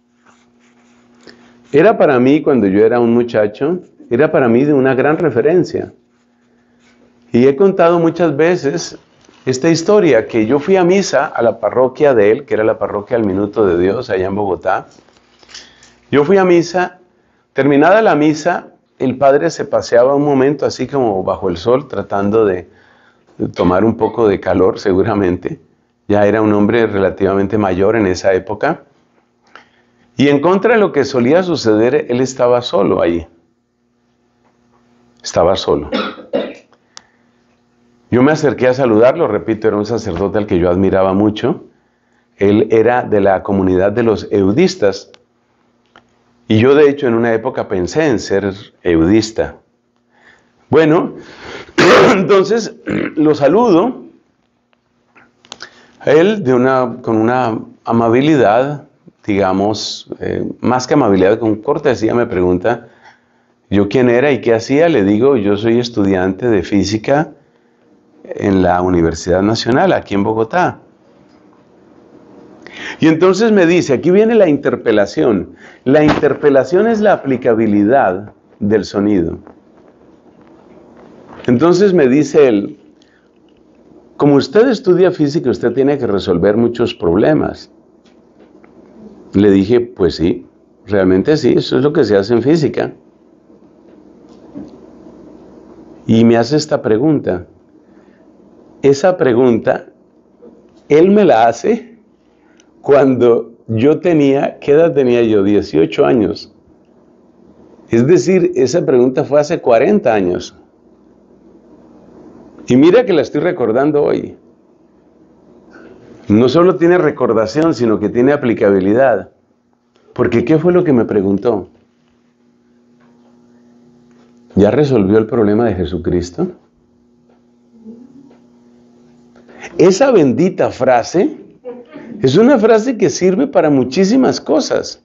era para mí, cuando yo era un muchacho, era para mí de una gran referencia. Y he contado muchas veces esta historia, que yo fui a misa a la parroquia de él, que era la parroquia al Minuto de Dios, allá en Bogotá. Yo fui a misa, terminada la misa, el padre se paseaba un momento así como bajo el sol, tratando de tomar un poco de calor seguramente. Ya era un hombre relativamente mayor en esa época. Y en contra de lo que solía suceder, él estaba solo ahí. Estaba solo. Yo me acerqué a saludarlo, repito, era un sacerdote al que yo admiraba mucho. Él era de la comunidad de los eudistas. Y yo, de hecho, en una época pensé en ser eudista. Bueno, entonces lo saludo. Él con una amabilidad, digamos, más que amabilidad, con cortesía me pregunta yo quién era y qué hacía. Le digo, yo soy estudiante de física en la Universidad Nacional, aquí en Bogotá. Y entonces me dice, aquí viene la interpelación. La interpelación es la aplicabilidad del sonido. Entonces me dice él, como usted estudia física, usted tiene que resolver muchos problemas. Le dije, pues sí, realmente sí, eso es lo que se hace en física. Y me hace esta pregunta. Esa pregunta, él me la hace cuando yo tenía, ¿qué edad tenía yo? 18 años. Es decir, esa pregunta fue hace 40 años. Y mira que la estoy recordando hoy. No solo tiene recordación, sino que tiene aplicabilidad. Porque ¿qué fue lo que me preguntó? ¿Ya resolvió el problema de Jesucristo? Esa bendita frase es una frase que sirve para muchísimas cosas.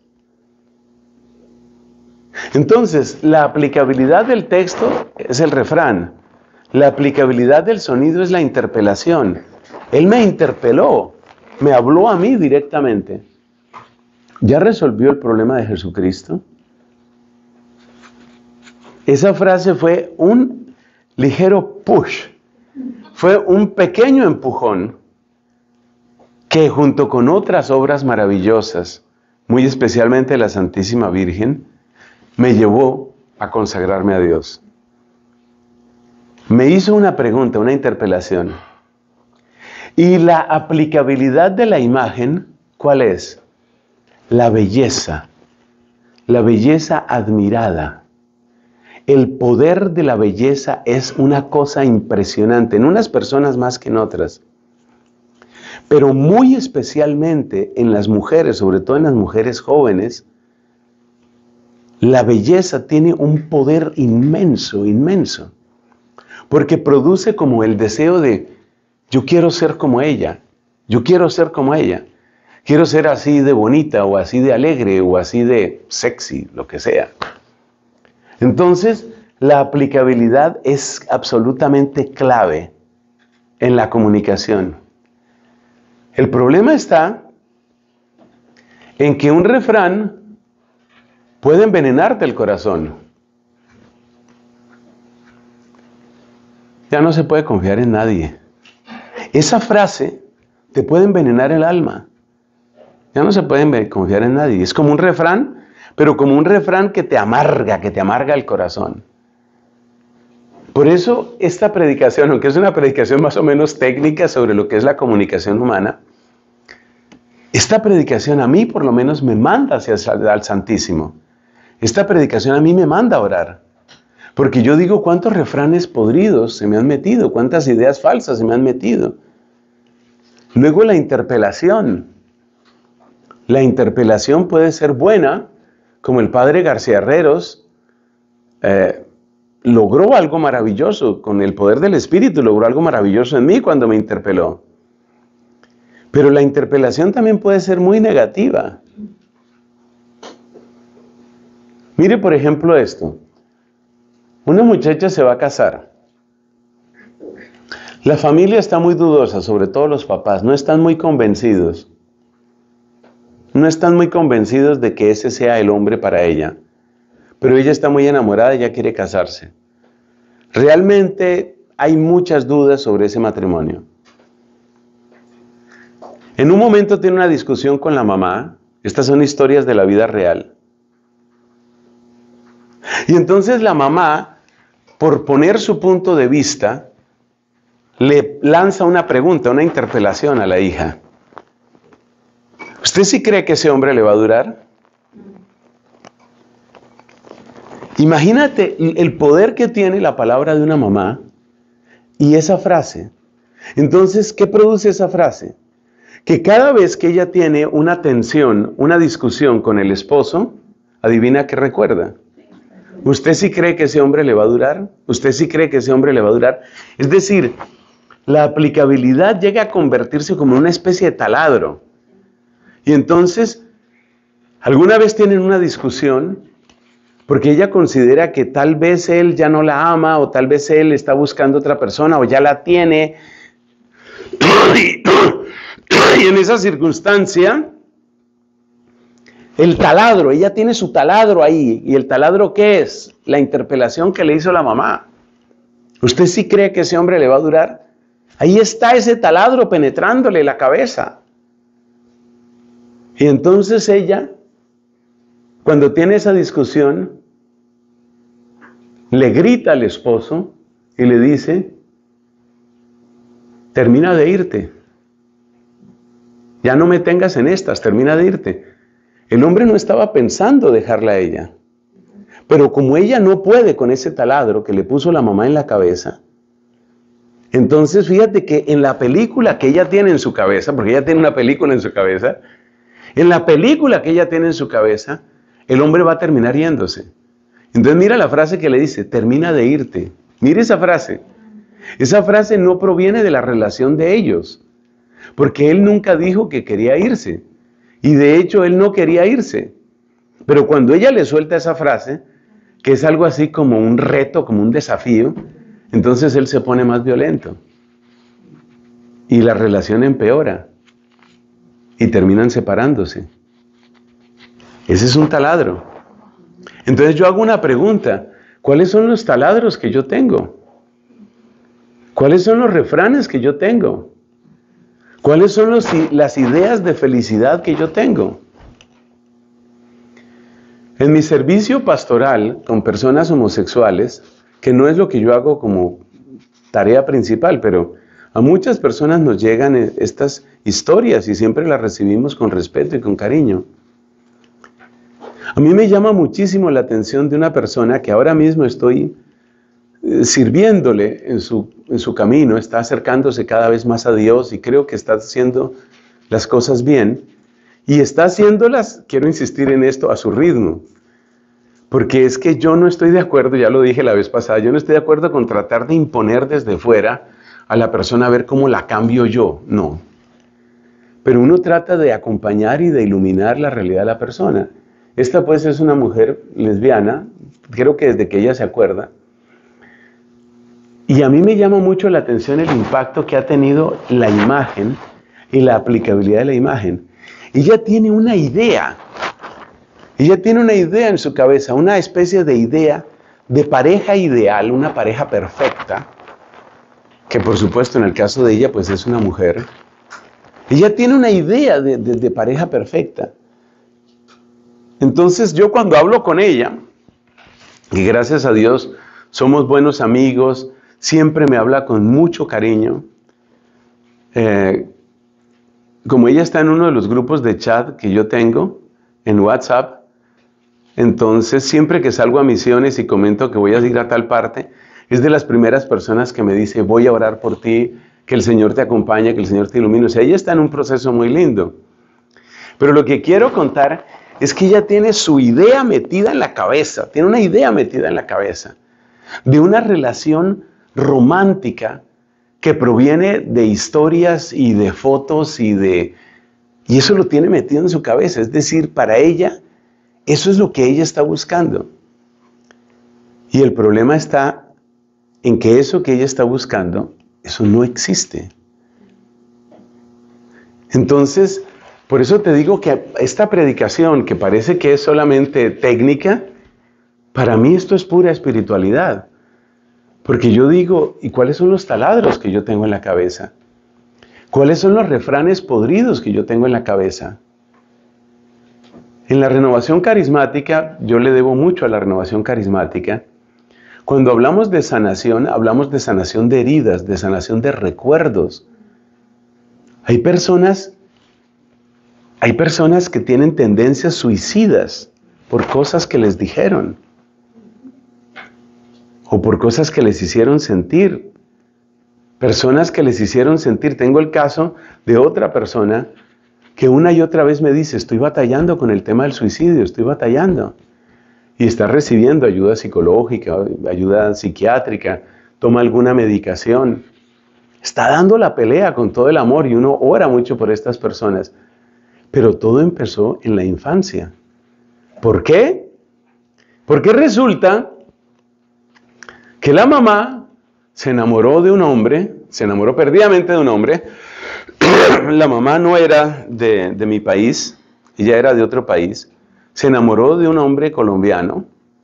Entonces, la aplicabilidad del texto es el refrán. La aplicabilidad del sonido es la interpelación. Él me interpeló, me habló a mí directamente. ¿Ya resolvió el problema de Jesucristo? Esa frase fue un ligero push, fue un pequeño empujón que junto con otras obras maravillosas, muy especialmente la Santísima Virgen, me llevó a consagrarme a Dios. Me hizo una pregunta, una interpelación. Y la aplicabilidad de la imagen, ¿cuál es? La belleza admirada. El poder de la belleza es una cosa impresionante, en unas personas más que en otras. Pero muy especialmente en las mujeres, sobre todo en las mujeres jóvenes, La belleza tiene un poder inmenso, inmenso, porque produce como el deseo de, yo quiero ser como ella, yo quiero ser como ella, quiero ser así de bonita, o así de alegre, o así de sexy, lo que sea. Entonces, la aplicabilidad es absolutamente clave en la comunicación. El problema está en que un refrán puede envenenarte el corazón. Ya no se puede confiar en nadie. Esa frase te puede envenenar el alma. Ya no se puede confiar en nadie. Es como un refrán, pero como un refrán que te amarga el corazón. Por eso esta predicación, aunque es una predicación más o menos técnica sobre lo que es la comunicación humana, esta predicación a mí por lo menos me manda hacia al Santísimo. Esta predicación a mí me manda a orar. Porque yo digo, ¿cuántos refranes podridos se me han metido? ¿Cuántas ideas falsas se me han metido? Luego la interpelación. La interpelación puede ser buena, como el padre García Herreros logró algo maravilloso. Con el poder del Espíritu logró algo maravilloso en mí cuando me interpeló. Pero la interpelación también puede ser muy negativa. Mire, por ejemplo, esto. Una muchacha se va a casar. La familia está muy dudosa, sobre todo los papás. No están muy convencidos. No están muy convencidos de que ese sea el hombre para ella. Pero ella está muy enamorada y ya quiere casarse. Realmente hay muchas dudas sobre ese matrimonio. En un momento tiene una discusión con la mamá. Estas son historias de la vida real. Y entonces la mamá, por poner su punto de vista, le lanza una pregunta, una interpelación a la hija. ¿Usted sí cree que ese hombre le va a durar? Imagínate el poder que tiene la palabra de una mamá y esa frase. Entonces, ¿qué produce esa frase? Que cada vez que ella tiene una tensión, una discusión con el esposo, adivina qué recuerda. ¿Usted sí cree que ese hombre le va a durar? ¿Usted sí cree que ese hombre le va a durar? Es decir, la aplicabilidad llega a convertirse como una especie de taladro. Y entonces, alguna vez tienen una discusión porque ella considera que tal vez él ya no la ama o tal vez él está buscando otra persona o ya la tiene. Y en esa circunstancia, el taladro, ella tiene su taladro ahí. ¿Y el taladro qué es? La interpelación que le hizo la mamá. ¿Usted sí cree que ese hombre le va a durar? Ahí está ese taladro penetrándole la cabeza. Y entonces ella, cuando tiene esa discusión, le grita al esposo y le dice, termina de irte. Ya no me tengas en estas, termina de irte. El hombre no estaba pensando dejarla a ella. Pero como ella no puede con ese taladro que le puso la mamá en la cabeza, entonces fíjate que en la película que ella tiene en su cabeza, porque ella tiene una película en su cabeza, en la película que ella tiene en su cabeza, el hombre va a terminar yéndose. Entonces mira la frase que le dice, termina de irte. Mire esa frase. Esa frase no proviene de la relación de ellos, porque él nunca dijo que quería irse. Y de hecho él no quería irse. Pero cuando ella le suelta esa frase, que es algo así como un reto, como un desafío, entonces él se pone más violento. Y la relación empeora. Y terminan separándose. Ese es un taladro. Entonces yo hago una pregunta. ¿Cuáles son los taladros que yo tengo? ¿Cuáles son los refranes que yo tengo? ¿Cuáles son las ideas de felicidad que yo tengo? En mi servicio pastoral con personas homosexuales, que no es lo que yo hago como tarea principal, pero a muchas personas nos llegan estas historias y siempre las recibimos con respeto y con cariño. A mí me llama muchísimo la atención de una persona que ahora mismo estoy sirviéndole en su camino, está acercándose cada vez más a Dios y creo que está haciendo las cosas bien y está haciéndolas, quiero insistir en esto, a su ritmo. Porque es que yo no estoy de acuerdo, ya lo dije la vez pasada, yo no estoy de acuerdo con tratar de imponer desde fuera a la persona a ver cómo la cambio yo, no. Pero uno trata de acompañar y de iluminar la realidad de la persona. Esta pues es una mujer lesbiana, creo que desde que ella se acuerda. Y a mí me llama mucho la atención el impacto que ha tenido la imagen y la aplicabilidad de la imagen. Ella tiene una idea. Ella tiene una idea en su cabeza, una especie de idea de pareja ideal, una pareja perfecta, que por supuesto en el caso de ella pues es una mujer. Ella tiene una idea de pareja perfecta. Entonces yo cuando hablo con ella, y gracias a Dios somos buenos amigos, siempre me habla con mucho cariño. Como ella está en uno de los grupos de chat que yo tengo en WhatsApp, entonces siempre que salgo a misiones y comento que voy a ir a tal parte, es de las primeras personas que me dice, voy a orar por ti, que el Señor te acompañe, que el Señor te ilumine. O sea, ella está en un proceso muy lindo. Pero lo que quiero contar es que ella tiene su idea metida en la cabeza, tiene una idea metida en la cabeza de una relación romántica que proviene de historias y de fotos y eso lo tiene metido en su cabeza. Es decir, para ella, eso es lo que ella está buscando. Y el problema está en que eso que ella está buscando, eso no existe. Entonces, por eso te digo que esta predicación, que parece que es solamente técnica, para mí esto es pura espiritualidad. Porque yo digo, ¿y cuáles son los taladros que yo tengo en la cabeza? ¿Cuáles son los refranes podridos que yo tengo en la cabeza? En la renovación carismática, yo le debo mucho a la renovación carismática. Cuando hablamos de sanación de heridas, de sanación de recuerdos. Hay personas que tienen tendencias suicidas por cosas que les dijeron. O por cosas que les hicieron sentir. Personas que les hicieron sentir. Tengo el caso de otra persona que una y otra vez me dice, estoy batallando con el tema del suicidio, estoy batallando. Y está recibiendo ayuda psicológica, ayuda psiquiátrica, toma alguna medicación. Está dando la pelea con todo el amor y uno ora mucho por estas personas. Pero todo empezó en la infancia. ¿Por qué? Porque resulta que la mamá se enamoró de un hombre, se enamoró perdidamente de un hombre. La mamá no era de mi país, ella era de otro país. Se enamoró de un hombre colombiano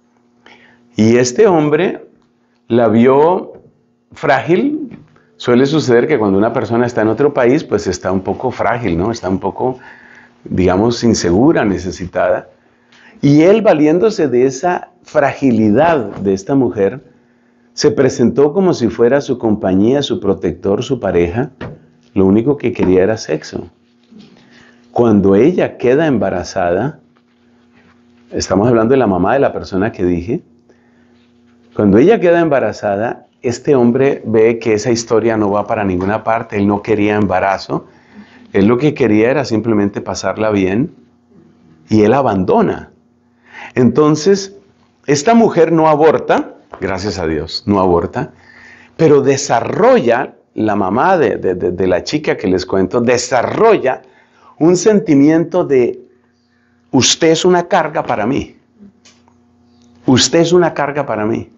y este hombre la vio frágil. Suele suceder que cuando una persona está en otro país, pues está un poco frágil, ¿no? Está un poco, digamos, insegura, necesitada. Y él, valiéndose de esa fragilidad de esta mujer, se presentó como si fuera su compañía, su protector, su pareja. Lo único que quería era sexo. Cuando ella queda embarazada, estamos hablando de la mamá de la persona que dije, cuando ella queda embarazada, este hombre ve que esa historia no va para ninguna parte, él no quería embarazo, él lo que quería era simplemente pasarla bien y él abandona. Entonces, esta mujer no aborta, gracias a Dios, no aborta, pero desarrolla, la mamá de la chica que les cuento, desarrolla un sentimiento de usted es una carga para mí. Usted es una carga para mí.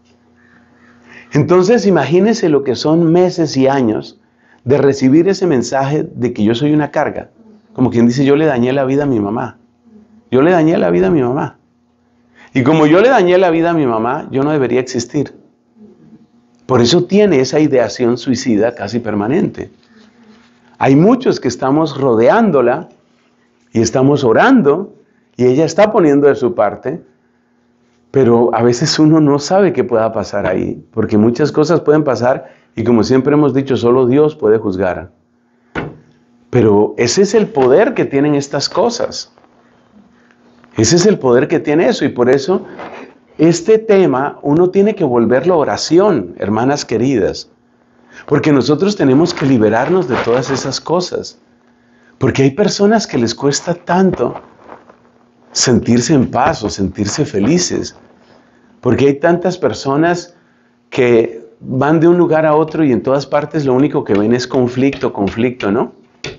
Entonces imagínense lo que son meses y años de recibir ese mensaje de que yo soy una carga. Como quien dice, yo le dañé la vida a mi mamá. Yo le dañé la vida a mi mamá. Y como yo le dañé la vida a mi mamá, yo no debería existir. Por eso tiene esa ideación suicida casi permanente. Hay muchos que estamos rodeándola y estamos orando y ella está poniendo de su parte, pero a veces uno no sabe qué pueda pasar ahí, porque muchas cosas pueden pasar y como siempre hemos dicho, solo Dios puede juzgar. Pero ese es el poder que tienen estas cosas. Ese es el poder que tiene eso y por eso este tema uno tiene que volverlo oración, hermanas queridas. Porque nosotros tenemos que liberarnos de todas esas cosas. Porque hay personas que les cuesta tanto sentirse en paz o sentirse felices. Porque hay tantas personas que van de un lugar a otro y en todas partes lo único que ven es conflicto, ¿no?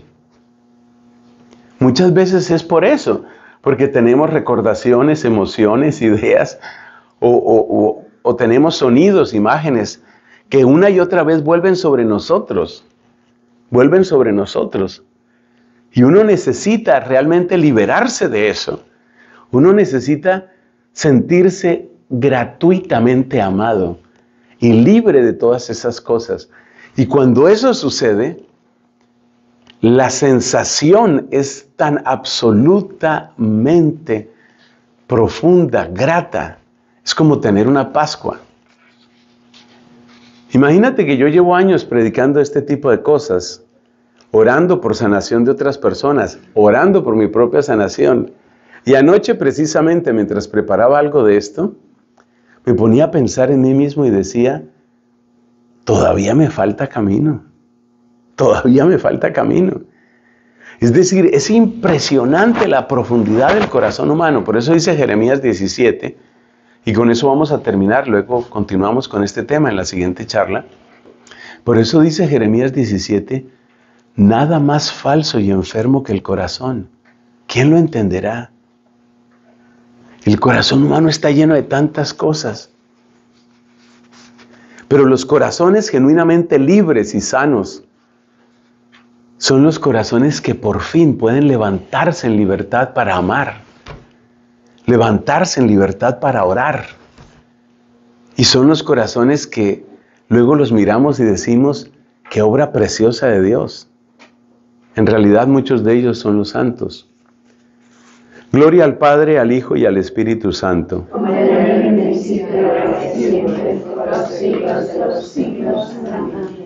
Muchas veces es por eso, porque tenemos recordaciones, emociones, ideas, o tenemos sonidos, imágenes, que una y otra vez vuelven sobre nosotros. Y uno necesita realmente liberarse de eso. Uno necesita sentirse gratuitamente amado y libre de todas esas cosas. Y cuando eso sucede, la sensación es tan absolutamente profunda, grata. Es como tener una Pascua. Imagínate que yo llevo años predicando este tipo de cosas, orando por sanación de otras personas, orando por mi propia sanación. Y anoche precisamente mientras preparaba algo de esto, me ponía a pensar en mí mismo y decía, todavía me falta camino. Es decir, es impresionante la profundidad del corazón humano. Por eso dice Jeremías 17, y con eso vamos a terminar, luego continuamos con este tema en la siguiente charla. Por eso dice Jeremías 17, nada más falso y enfermo que el corazón. ¿Quién lo entenderá? El corazón humano está lleno de tantas cosas. Pero los corazones genuinamente libres y sanos son los corazones que por fin pueden levantarse en libertad para amar, levantarse en libertad para orar. Y son los corazones que luego los miramos y decimos, qué obra preciosa de Dios. En realidad muchos de ellos son los santos. Gloria al Padre, al Hijo y al Espíritu Santo. Como era en el principio, ahora y siempre, por los siglos de los siglos. Amén.